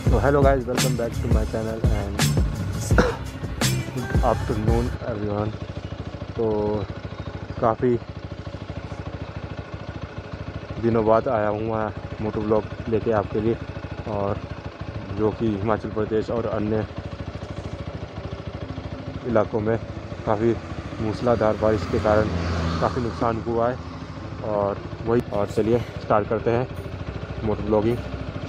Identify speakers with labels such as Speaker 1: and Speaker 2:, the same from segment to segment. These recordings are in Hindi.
Speaker 1: तो hello guys, welcome back to my channel and good afternoon everyone. तो काफ़ी दिनों बाद आया हूँ मैं मोटो ब्लॉग लेके आपके लिए, और जो कि हिमाचल प्रदेश और अन्य इलाकों में काफ़ी मूसलाधार बारिश के कारण काफ़ी नुकसान हुआ है। और चलिए स्टार्ट करते हैं मोटो ब्लॉगिंग।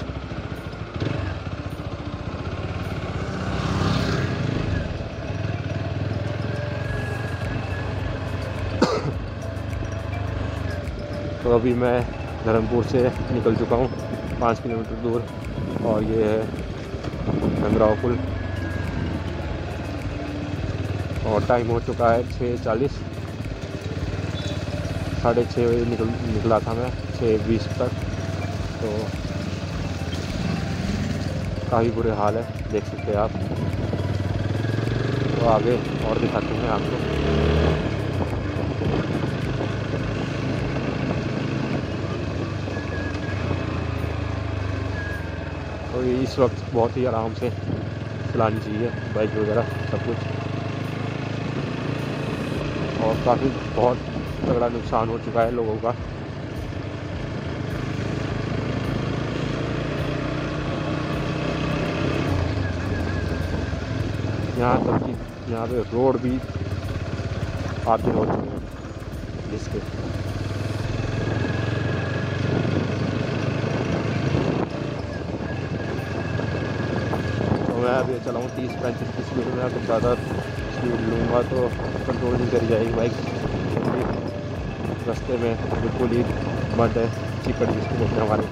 Speaker 1: तो अभी मैं धर्मपुर से निकल चुका हूँ 5 किलोमीटर दूर, और ये है गंगराव पुल। और टाइम हो चुका है 6:40, 6:30 बजे निकला था मैं 6:20 तक। तो काफ़ी बुरे हाल है, देख सकते हैं आप। तो आगे और दिखाते हैं आपको। तो इस वक्त बहुत ही आराम से चलानी चाहिए बाइक वगैरह सब कुछ। और काफ़ी बहुत तगड़ा नुकसान हो चुका है लोगों का। यहाँ तक कि यहाँ पे रोड भी आधे हो चुके हैं जिसके। मैं अभी चलाऊँ 30-35 किलोमीटर, तो ज़्यादा स्पीड लूँगा तो कंट्रोल नहीं करी जाएगी बाइक। रास्ते में बिल्कुल ही मड है, चिकड़ जिसको बोलते हैं हमारे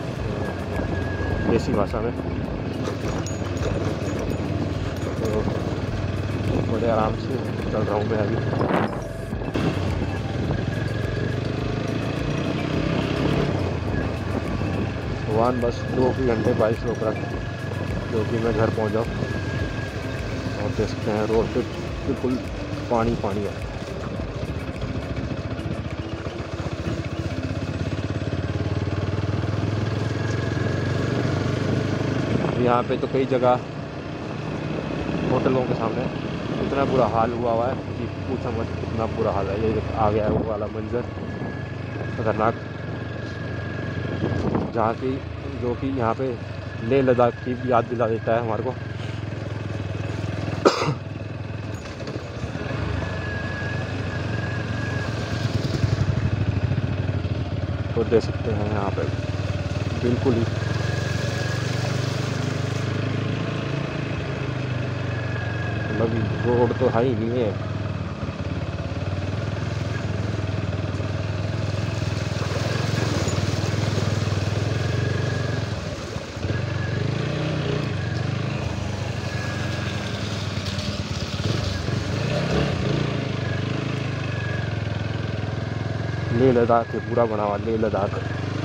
Speaker 1: देसी भाषा में। तो बड़े आराम से चल रहा हूँ मैं अभी। भगवान बस 2 घंटे बारिश रोक रहा है, जो कि मैं घर पहुंच जाऊँ। और देख सकते हैं रोड पे बिल्कुल पानी पानी है। यहाँ पे तो कई जगह होटलों के सामने इतना बुरा हाल हुआ है कि पूछा मत, कितना बुरा हाल है। ये आ गया है वो वाला मंजर खतरनाक, जहाँ की जो कि यहाँ पे लेह लद्दाख की याद दिला देता है हमारे को। तो देख सकते हैं यहाँ पे बिल्कुल ही मतलब रोड तो है ही नहीं है। लेह लद्दाख के पूरा बना हुआ लेह लद्दाख।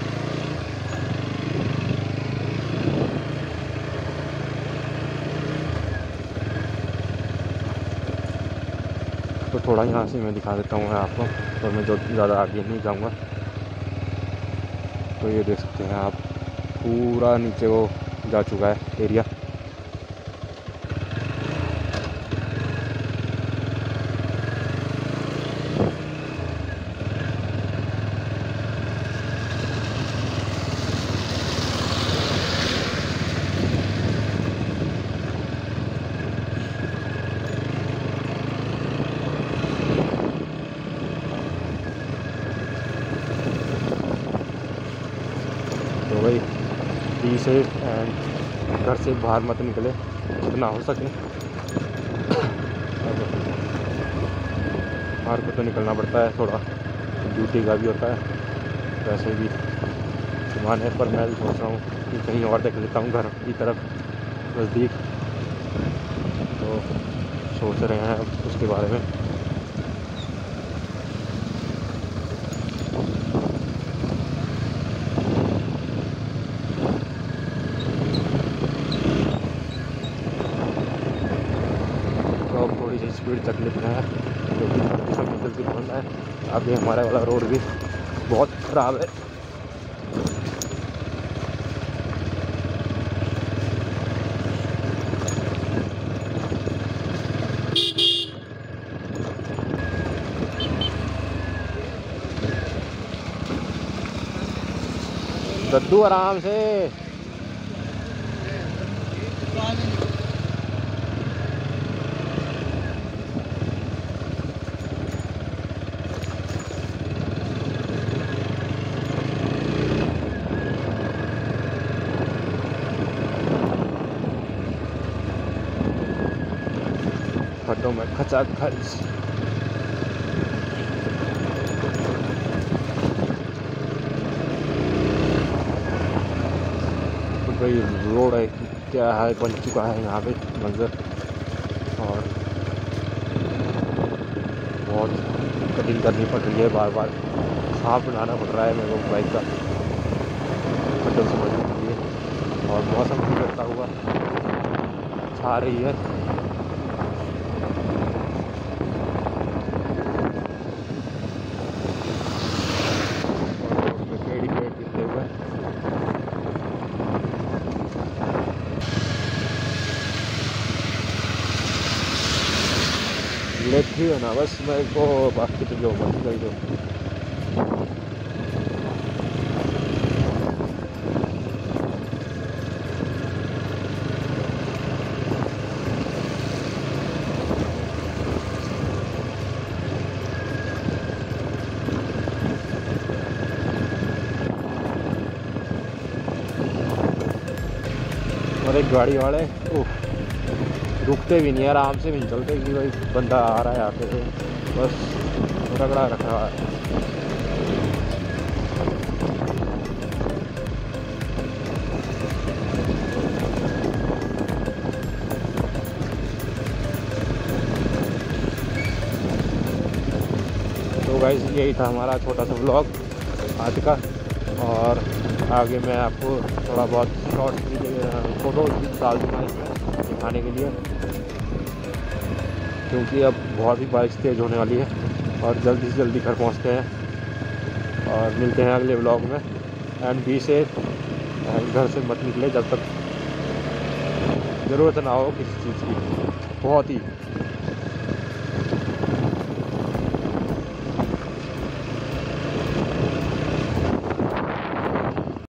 Speaker 1: तो थोड़ा यहाँ से मैं दिखा देता हूँ आपको, तो मैं जो ज़्यादा आगे नहीं जाऊँगा। तो ये देख सकते हैं आप, पूरा नीचे वो जा चुका है एरिया। तो भाई बी सेफ एंड घर से बाहर मत निकले जितना हो सके। बाहर को तो निकलना पड़ता है, थोड़ा ड्यूटी का भी होता है वैसे भी सामान है। पर मैं भी सोच रहा हूँ कि कहीं और देख लेता हूँ घर की तरफ नज़दीक। तो सोच रहे हैं अब उसके बारे में। थोड़ी सी स्पीड तकलीफ में है, क्योंकि जल्दी पहुँचना है। अभी हमारा वाला रोड भी बहुत ख़राब है। दद्दू आराम से। खड्डों में खचाखच। भाई रोड है क्या है, बन चुका है यहाँ पे मंजर, और बहुत कटिंग करनी पड़ रही है, बार बार सांप बनाना पड़ रहा है मेरे को बाइक का खड्डों से बचने के लिए। और मौसम भी करता हुआ छा रही है। लेट ही है ना बस मेरे को, बाकी तो जो मर्जी कर दो। और एक गाड़ी वाले रुकते भी नहीं है, आराम से नहीं चलते कि भाई बंदा आ रहा है आके से बस रगड़ा रख रहा है। तो गाइस यही था हमारा छोटा सा व्लॉग आज का, और आगे मैं आपको थोड़ा बहुत शॉर्ट फोटोज भी डाल दूँगा इसमें दिखाने के लिए, क्योंकि अब बहुत ही बारिश तेज़ होने वाली है और जल्दी से जल्दी घर पहुंचते हैं। और मिलते हैं अगले व्लॉग में। एंड बी से घर से मत निकले जब तक ज़रूरत ना हो किसी चीज़ की, बहुत ही